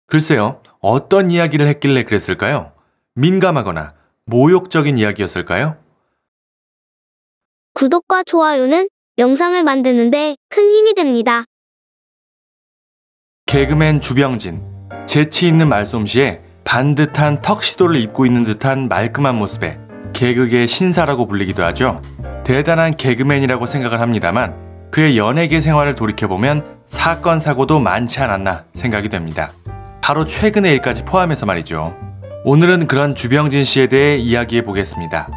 글쎄요, 어떤 이야기를 했길래 그랬을까요? 민감하거나 모욕적인 이야기였을까요? 구독과 좋아요는 영상을 만드는데 큰 힘이 됩니다. 개그맨 주병진, 재치 있는 말솜씨에 반듯한 턱시도를 입고 있는 듯한 말끔한 모습에 개그계의 신사라고 불리기도 하죠. 대단한 개그맨이라고 생각을 합니다만 그의 연예계 생활을 돌이켜보면 사건 사고도 많지 않았나 생각이 됩니다. 바로 최근의 일까지 포함해서 말이죠. 오늘은 그런 주병진 씨에 대해 이야기해 보겠습니다.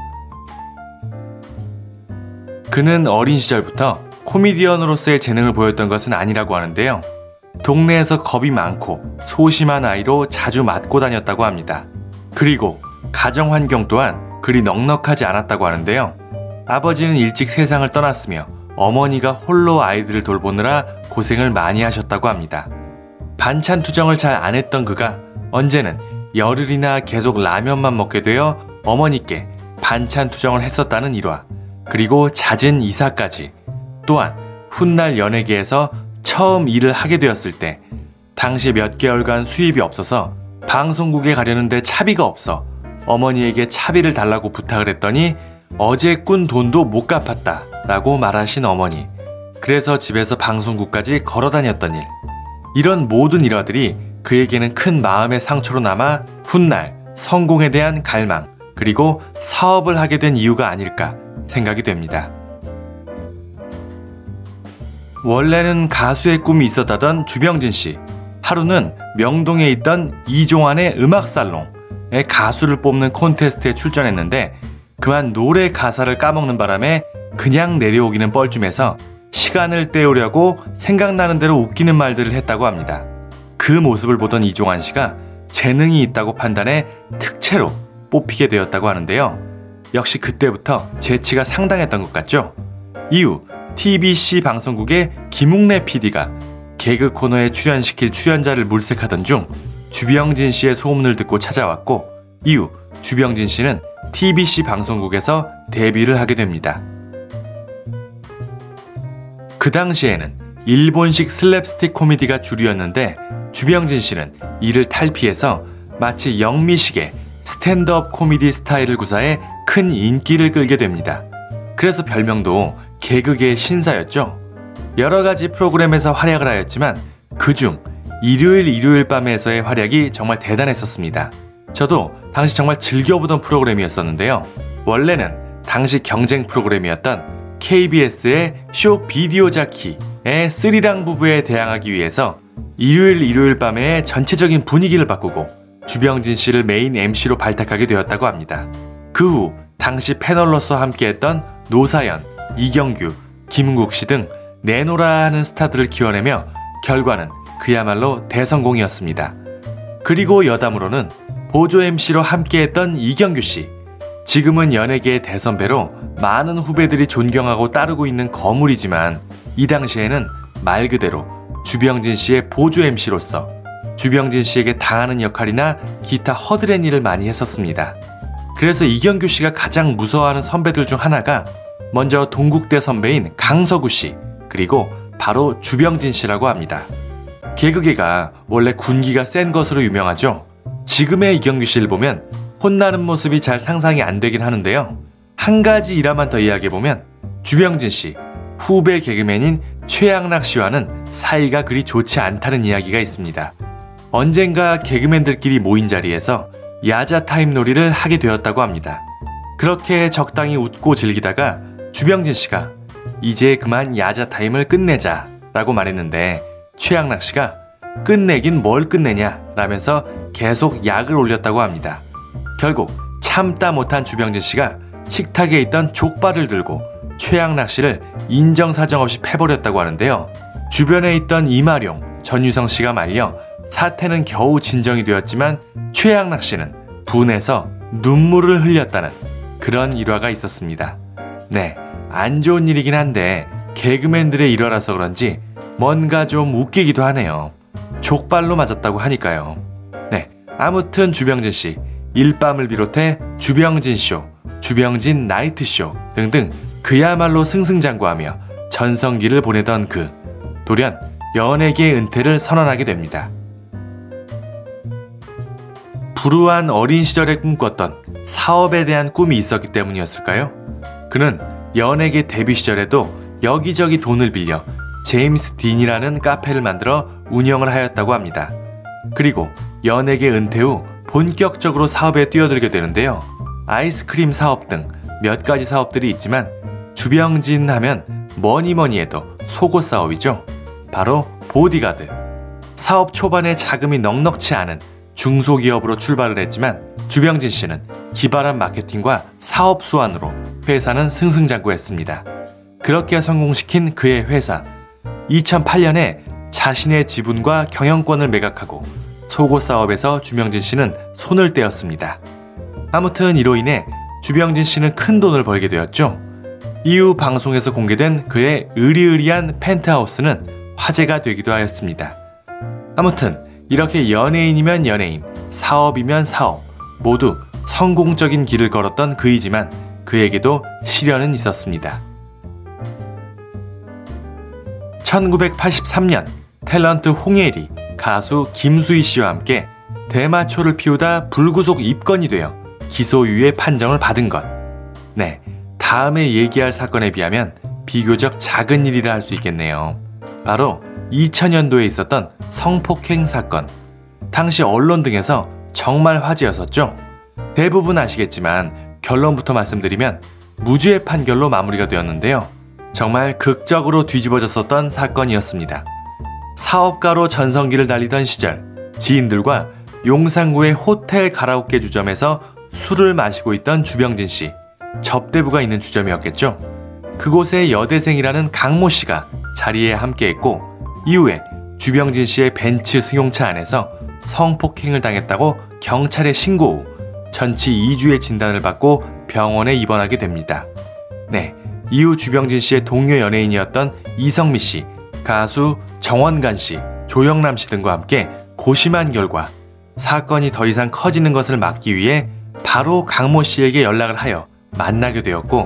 그는 어린 시절부터 코미디언으로서의 재능을 보였던 것은 아니라고 하는데요. 동네에서 겁이 많고 소심한 아이로 자주 맞고 다녔다고 합니다. 그리고 가정 환경 또한 그리 넉넉하지 않았다고 하는데요. 아버지는 일찍 세상을 떠났으며 어머니가 홀로 아이들을 돌보느라 고생을 많이 하셨다고 합니다. 반찬 투정을 잘 안 했던 그가 언제는 열흘이나 계속 라면만 먹게 되어 어머니께 반찬 투정을 했었다는 일화, 그리고 잦은 이사까지, 또한 훗날 연예계에서 처음 일을 하게 되었을 때 당시 몇 개월간 수입이 없어서 방송국에 가려는데 차비가 없어 어머니에게 차비를 달라고 부탁을 했더니 어제 꾼 돈도 못 갚았다 라고 말하신 어머니, 그래서 집에서 방송국까지 걸어 다녔던 일, 이런 모든 일화들이 그에게는 큰 마음의 상처로 남아 훗날 성공에 대한 갈망, 그리고 사업을 하게 된 이유가 아닐까 생각이 됩니다. 원래는 가수의 꿈이 있었다던 주병진 씨. 하루는 명동에 있던 이종환의 음악살롱에 가수를 뽑는 콘테스트에 출전했는데 그만 노래 가사를 까먹는 바람에 그냥 내려오기는 뻘쭘해서 시간을 때우려고 생각나는 대로 웃기는 말들을 했다고 합니다. 그 모습을 보던 이종환 씨가 재능이 있다고 판단해 특채로 뽑히게 되었다고 하는데요. 역시 그때부터 재치가 상당했던 것 같죠? 이후 TBC 방송국의 김웅래 PD가 개그 코너에 출연시킬 출연자를 물색하던 중 주병진 씨의 소문을 듣고 찾아왔고, 이후 주병진 씨는 TBC 방송국에서 데뷔를 하게 됩니다. 그 당시에는 일본식 슬랩스틱 코미디가 주류였는데 주병진 씨는 이를 탈피해서 마치 영미식의 스탠드업 코미디 스타일을 구사해 큰 인기를 끌게 됩니다. 그래서 별명도 개그계의 신사였죠. 여러 가지 프로그램에서 활약을 하였지만 그중 일요일 밤에서의 활약이 정말 대단했었습니다. 저도 당시 정말 즐겨보던 프로그램이었었는데요. 원래는 당시 경쟁 프로그램이었던 KBS의 쇼 비디오 자키의 쓰리랑 부부에 대항하기 위해서 일요일 밤의 전체적인 분위기를 바꾸고 주병진 씨를 메인 MC로 발탁하게 되었다고 합니다. 그 후 당시 패널로서 함께했던 노사연, 이경규, 김은국 씨 등 내노라 하는 스타들을 키워내며 결과는 그야말로 대성공이었습니다. 그리고 여담으로는 보조 MC로 함께했던 이경규 씨, 지금은 연예계의 대선배로 많은 후배들이 존경하고 따르고 있는 거물이지만 이 당시에는 말 그대로 주병진 씨의 보조 MC로서 주병진 씨에게 당하는 역할이나 기타 허드렛 일을 많이 했었습니다. 그래서 이경규 씨가 가장 무서워하는 선배들 중 하나가 먼저 동국대 선배인 강서구 씨, 그리고 바로 주병진 씨라고 합니다. 개그계가 원래 군기가 센 것으로 유명하죠. 지금의 이경규 씨를 보면 혼나는 모습이 잘 상상이 안 되긴 하는데요. 한 가지 일화만 더 이야기해보면 주병진 씨, 후배 개그맨인 최양락 씨와는 사이가 그리 좋지 않다는 이야기가 있습니다. 언젠가 개그맨들끼리 모인 자리에서 야자 타임 놀이를 하게 되었다고 합니다. 그렇게 적당히 웃고 즐기다가 주병진 씨가 이제 그만 야자 타임을 끝내자 라고 말했는데 최양락 씨가 끝내긴 뭘 끝내냐 라면서 계속 약을 올렸다고 합니다. 결국 참다 못한 주병진 씨가 식탁에 있던 족발을 들고 최양락 씨를 인정사정 없이 패버렸다고 하는데요. 주변에 있던 이마룡, 전유성 씨가 말려 사태는 겨우 진정이 되었지만 최양락 씨는 분해서 눈물을 흘렸다는 그런 일화가 있었습니다. 네, 안 좋은 일이긴 한데 개그맨들의 일화라서 그런지 뭔가 좀 웃기기도 하네요. 족발로 맞았다고 하니까요. 네, 아무튼 주병진 씨, 일밤을 비롯해 주병진쇼, 주병진 나이트쇼 등등 그야말로 승승장구하며 전성기를 보내던 그 돌연 연예계의 은퇴를 선언하게 됩니다. 불우한 어린 시절에 꿈꿨던 사업에 대한 꿈이 있었기 때문이었을까요? 그는 연예계 데뷔 시절에도 여기저기 돈을 빌려 제임스 딘이라는 카페를 만들어 운영을 하였다고 합니다. 그리고 연예계 은퇴 후 본격적으로 사업에 뛰어들게 되는데요. 아이스크림 사업 등 몇 가지 사업들이 있지만 주병진 하면 뭐니뭐니 해도 속옷 사업이죠. 바로 보디가드. 사업 초반에 자금이 넉넉치 않은 중소기업으로 출발을 했지만 주병진 씨는 기발한 마케팅과 사업 수완으로 회사는 승승장구했습니다. 그렇게 성공시킨 그의 회사. 2008년에 자신의 지분과 경영권을 매각하고 속옷 사업에서 주병진 씨는 손을 떼었습니다. 아무튼 이로 인해 주병진 씨는 큰 돈을 벌게 되었죠. 이후 방송에서 공개된 그의 으리으리한 펜트하우스는 화제가 되기도 하였습니다. 아무튼 이렇게 연예인이면 연예인, 사업이면 사업, 모두 성공적인 길을 걸었던 그이지만 그에게도 시련은 있었습니다. 1983년 탤런트 홍예리, 가수 김수희 씨와 함께 대마초를 피우다 불구속 입건이 되어 기소유예 판정을 받은 것. 네, 다음에 얘기할 사건에 비하면 비교적 작은 일이라 할 수 있겠네요. 바로 2000년도에 있었던 성폭행 사건. 당시 언론 등에서 정말 화제였었죠. 대부분 아시겠지만 결론부터 말씀드리면 무죄 판결로 마무리가 되었는데요. 정말 극적으로 뒤집어졌었던 사건이었습니다. 사업가로 전성기를 달리던 시절 지인들과 용산구의 호텔 가라오케 주점에서 술을 마시고 있던 주병진 씨. 접대부가 있는 주점이었겠죠. 그곳에 여대생이라는 강모 씨가 자리에 함께했고 이후에 주병진 씨의 벤츠 승용차 안에서 성폭행을 당했다고 경찰에 신고 후 전치 2주의 진단을 받고 병원에 입원하게 됩니다. 네, 이후 주병진 씨의 동료 연예인이었던 이성미 씨, 가수 정원관 씨, 조영남 씨 등과 함께 고심한 결과 사건이 더 이상 커지는 것을 막기 위해 바로 강모 씨에게 연락을 하여 만나게 되었고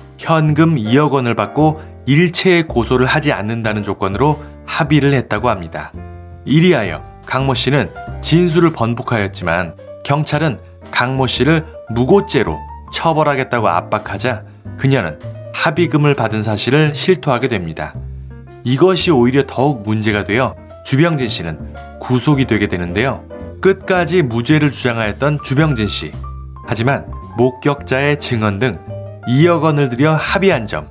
현금 2억 원을 받고 일체의 고소를 하지 않는다는 조건으로 합의를 했다고 합니다. 이리하여 강모 씨는 진술을 번복하였지만 경찰은 강모 씨를 무고죄로 처벌하겠다고 압박하자 그녀는 합의금을 받은 사실을 실토하게 됩니다. 이것이 오히려 더욱 문제가 되어 주병진 씨는 구속이 되게 되는데요. 끝까지 무죄를 주장하였던 주병진 씨. 하지만 목격자의 증언 등 2억 원을 들여 합의한 점,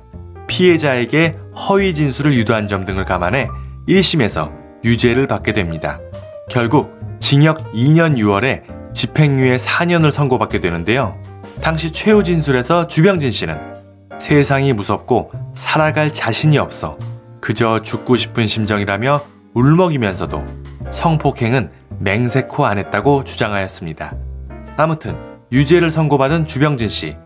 피해자에게 허위 진술을 유도한 점 등을 감안해 1심에서 유죄를 받게 됩니다. 결국 징역 2년 6월에 집행유예 4년을 선고받게 되는데요. 당시 최후 진술에서 주병진 씨는 세상이 무섭고 살아갈 자신이 없어 그저 죽고 싶은 심정이라며 울먹이면서도 성폭행은 맹세코 안 했다고 주장하였습니다. 아무튼 유죄를 선고받은 주병진 씨.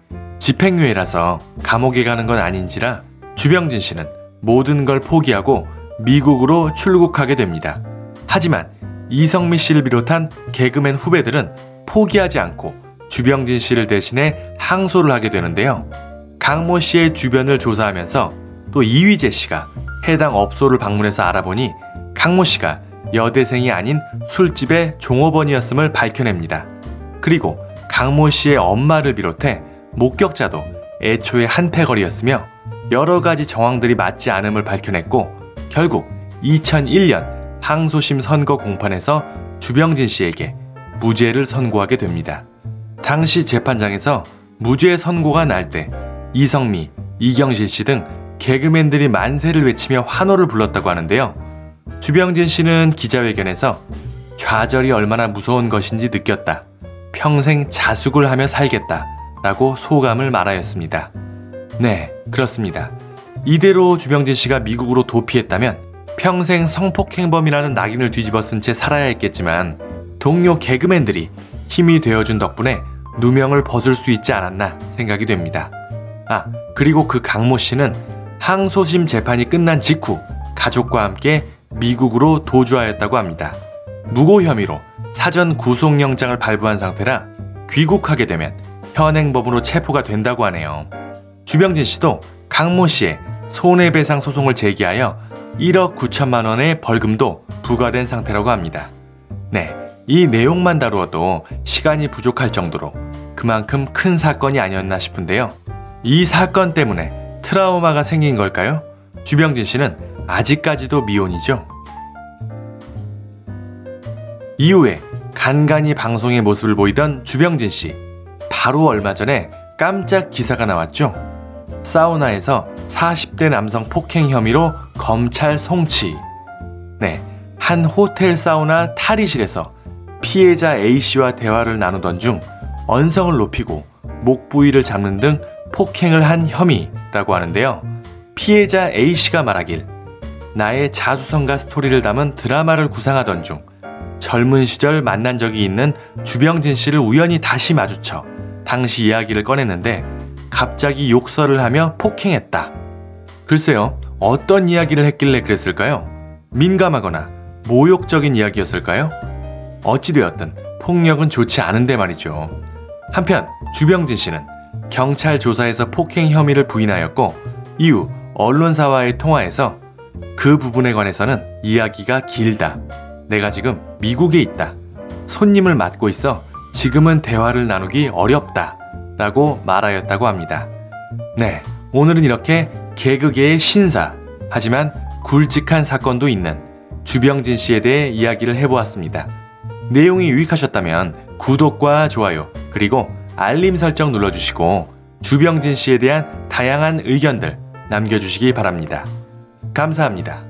집행유예라서 감옥에 가는 건 아닌지라 주병진 씨는 모든 걸 포기하고 미국으로 출국하게 됩니다. 하지만 이성미 씨를 비롯한 개그맨 후배들은 포기하지 않고 주병진 씨를 대신해 항소를 하게 되는데요. 강모 씨의 주변을 조사하면서 또 이휘재 씨가 해당 업소를 방문해서 알아보니 강모 씨가 여대생이 아닌 술집의 종업원이었음을 밝혀냅니다. 그리고 강모 씨의 엄마를 비롯해 목격자도 애초에 한패거리였으며 여러 가지 정황들이 맞지 않음을 밝혀냈고 결국 2001년 항소심 선거 공판에서 주병진 씨에게 무죄를 선고하게 됩니다. 당시 재판장에서 무죄 선고가 날 때 이성미, 이경실 씨 등 개그맨들이 만세를 외치며 환호를 불렀다고 하는데요. 주병진 씨는 기자회견에서 좌절이 얼마나 무서운 것인지 느꼈다. 평생 자숙을 하며 살겠다. 라고 소감을 말하였습니다. 네, 그렇습니다. 이대로 주병진 씨가 미국으로 도피했다면 평생 성폭행범이라는 낙인을 뒤집어 쓴 채 살아야 했겠지만 동료 개그맨들이 힘이 되어준 덕분에 누명을 벗을 수 있지 않았나 생각이 됩니다. 그리고 그 강모 씨는 항소심 재판이 끝난 직후 가족과 함께 미국으로 도주하였다고 합니다. 무고 혐의로 사전 구속영장을 발부한 상태라 귀국하게 되면 현행범으로 체포가 된다고 하네요. 주병진 씨도 강모 씨의 손해배상 소송을 제기하여 1억 9천만 원의 벌금도 부과된 상태라고 합니다. 네, 이 내용만 다루어도 시간이 부족할 정도로 그만큼 큰 사건이 아니었나 싶은데요. 이 사건 때문에 트라우마가 생긴 걸까요? 주병진 씨는 아직까지도 미혼이죠. 이후에 간간히 방송의 모습을 보이던 주병진 씨. 바로 얼마 전에 깜짝 기사가 나왔죠. 사우나에서 40대 남성 폭행 혐의로 검찰 송치. 네, 한 호텔 사우나 탈의실에서 피해자 A씨와 대화를 나누던 중 언성을 높이고 목 부위를 잡는 등 폭행을 한 혐의라고 하는데요. 피해자 A씨가 말하길 나의 자수성가 스토리를 담은 드라마를 구상하던 중 젊은 시절 만난 적이 있는 주병진 씨를 우연히 다시 마주쳐 당시 이야기를 꺼냈는데 갑자기 욕설을 하며 폭행했다. 글쎄요, 어떤 이야기를 했길래 그랬을까요? 민감하거나 모욕적인 이야기였을까요? 어찌되었든 폭력은 좋지 않은데 말이죠. 한편 주병진 씨는 경찰 조사에서 폭행 혐의를 부인하였고 이후 언론사와의 통화에서 그 부분에 관해서는 이야기가 길다. 내가 지금 미국에 있다. 손님을 맡고 있어 지금은 대화를 나누기 어렵다. 라고 말하였다고 합니다. 네, 오늘은 이렇게 개그계의 신사, 하지만 굵직한 사건도 있는 주병진 씨에 대해 이야기를 해보았습니다. 내용이 유익하셨다면 구독과 좋아요, 그리고 알림 설정 눌러주시고 주병진 씨에 대한 다양한 의견들 남겨주시기 바랍니다. 감사합니다.